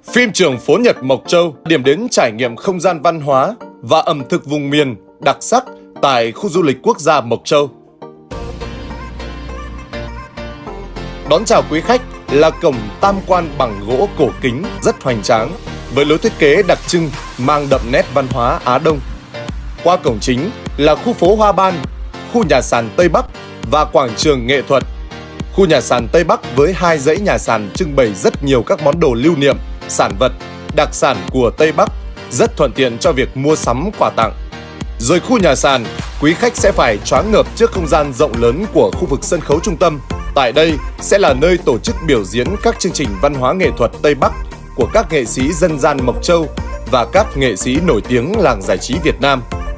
Phim trường phố Nhật Mộc Châu, điểm đến trải nghiệm không gian văn hóa và ẩm thực vùng miền đặc sắc tại khu du lịch quốc gia Mộc Châu. Đón chào quý khách là cổng tam quan bằng gỗ cổ kính rất hoành tráng, với lối thiết kế đặc trưng mang đậm nét văn hóa Á Đông. Qua cổng chính là khu phố Hoa Ban, khu nhà sàn Tây Bắc và quảng trường nghệ thuật. Khu nhà sàn Tây Bắc với 2 dãy nhà sàn trưng bày rất nhiều các món đồ lưu niệm, sản vật, đặc sản của Tây Bắc, rất thuận tiện cho việc mua sắm quà tặng. Rồi khu nhà sàn, quý khách sẽ phải choáng ngợp trước không gian rộng lớn của khu vực sân khấu trung tâm. Tại đây sẽ là nơi tổ chức biểu diễn các chương trình văn hóa nghệ thuật Tây Bắc của các nghệ sĩ dân gian Mộc Châu và các nghệ sĩ nổi tiếng làng giải trí Việt Nam.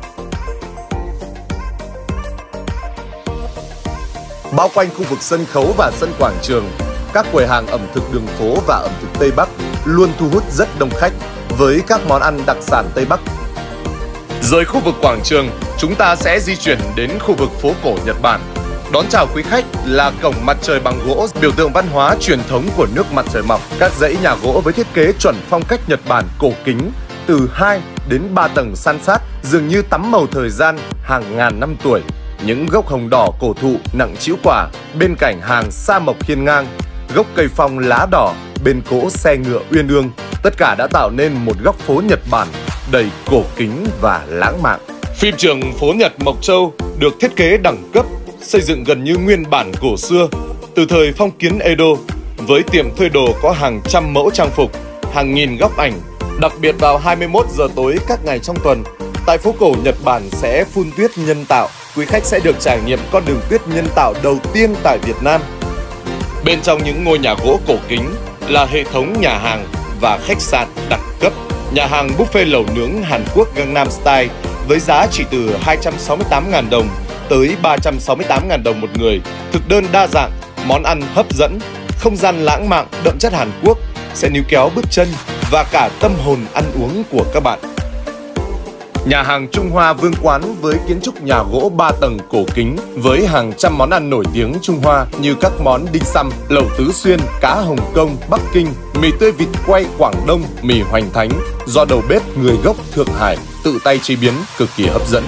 Bao quanh khu vực sân khấu và sân quảng trường, các quầy hàng ẩm thực đường phố và ẩm thực Tây Bắc luôn thu hút rất đông khách với các món ăn đặc sản Tây Bắc. Rời khu vực quảng trường, chúng ta sẽ di chuyển đến khu vực phố cổ Nhật Bản. Đón chào quý khách là cổng mặt trời bằng gỗ, biểu tượng văn hóa truyền thống của nước mặt trời mọc. Các dãy nhà gỗ với thiết kế chuẩn phong cách Nhật Bản cổ kính, từ 2 đến 3 tầng san sát, dường như tắm màu thời gian hàng ngàn năm tuổi. Những gốc hồng đỏ cổ thụ nặng trĩu quả, bên cạnh hàng sa mộc hiên ngang, gốc cây phong lá đỏ, bên cỗ xe ngựa uyên ương, tất cả đã tạo nên một góc phố Nhật Bản đầy cổ kính và lãng mạn. Phim trường phố Nhật Mộc Châu được thiết kế đẳng cấp, xây dựng gần như nguyên bản cổ xưa, từ thời phong kiến Edo, với tiệm thuê đồ có hàng trăm mẫu trang phục, hàng nghìn góc ảnh. Đặc biệt vào 21 giờ tối các ngày trong tuần, tại phố cổ Nhật Bản sẽ phun tuyết nhân tạo. Quý khách sẽ được trải nghiệm con đường tuyết nhân tạo đầu tiên tại Việt Nam. Bên trong những ngôi nhà gỗ cổ kính là hệ thống nhà hàng và khách sạn đẳng cấp. Nhà hàng buffet lẩu nướng Hàn Quốc Gangnam Style với giá chỉ từ 268.000 đồng tới 368.000 đồng một người. Thực đơn đa dạng, món ăn hấp dẫn, không gian lãng mạn đậm chất Hàn Quốc sẽ níu kéo bước chân và cả tâm hồn ăn uống của các bạn. Nhà hàng Trung Hoa Vương Quán với kiến trúc nhà gỗ 3 tầng cổ kính với hàng trăm món ăn nổi tiếng Trung Hoa như các món đinh săm, lẩu Tứ Xuyên, cá Hồng Kông, Bắc Kinh, mì tươi vịt quay Quảng Đông, mì Hoành Thánh do đầu bếp người gốc Thượng Hải tự tay chế biến cực kỳ hấp dẫn.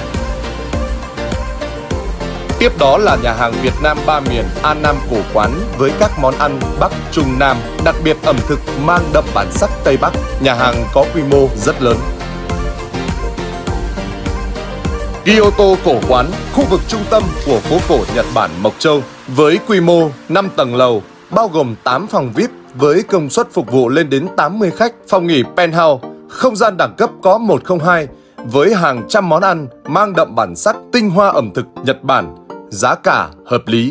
Tiếp đó là nhà hàng Việt Nam Ba Miền An Nam Cổ Quán với các món ăn Bắc, Trung, Nam, đặc biệt ẩm thực mang đậm bản sắc Tây Bắc. Nhà hàng có quy mô rất lớn. Kyoto Cổ Quán, khu vực trung tâm của phố cổ Nhật Bản Mộc Châu với quy mô 5 tầng lầu, bao gồm 8 phòng VIP với công suất phục vụ lên đến 80 khách, phòng nghỉ penthouse, không gian đẳng cấp có 102 với hàng trăm món ăn mang đậm bản sắc tinh hoa ẩm thực Nhật Bản, giá cả hợp lý.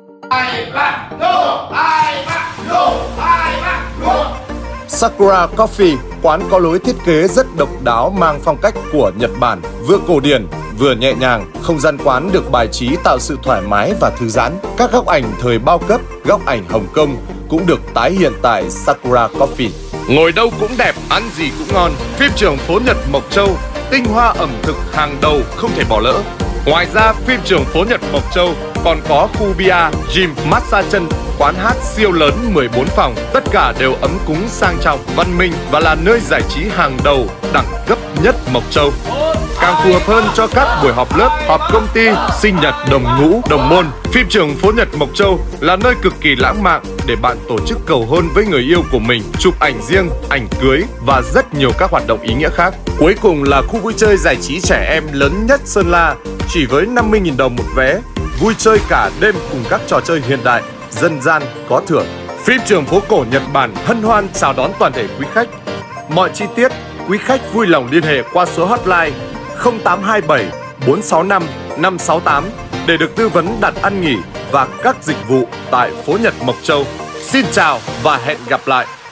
Sakura Coffee, quán có lối thiết kế rất độc đáo mang phong cách của Nhật Bản, vừa cổ điển, vừa nhẹ nhàng. Không gian quán được bài trí tạo sự thoải mái và thư giãn. Các góc ảnh thời bao cấp, góc ảnh Hồng Kông cũng được tái hiện tại Sakura Coffee. Ngồi đâu cũng đẹp, ăn gì cũng ngon. Phim trường phố Nhật Mộc Châu, tinh hoa ẩm thực hàng đầu không thể bỏ lỡ. Ngoài ra, phim trường phố Nhật Mộc Châu còn có khu bia, gym, massage chân, quán hát siêu lớn 14 phòng. Tất cả đều ấm cúng sang trọng, văn minh và là nơi giải trí hàng đầu đẳng cấp nhất Mộc Châu. Càng phù hợp hơn cho các buổi họp lớp, họp công ty, sinh nhật, đồng ngũ, đồng môn. Phim trường phố Nhật Mộc Châu là nơi cực kỳ lãng mạn để bạn tổ chức cầu hôn với người yêu của mình, chụp ảnh riêng, ảnh cưới và rất nhiều các hoạt động ý nghĩa khác. Cuối cùng là khu vui chơi giải trí trẻ em lớn nhất Sơn La, chỉ với 50.000 đồng một vé, vui chơi cả đêm cùng các trò chơi hiện đại, dân gian có thưởng. Phim trường phố cổ Nhật Bản hân hoan chào đón toàn thể quý khách. Mọi chi tiết, quý khách vui lòng liên hệ qua số hotline 0827 465 568 để được tư vấn đặt ăn nghỉ và các dịch vụ tại phố Nhật Mộc Châu. Xin chào và hẹn gặp lại!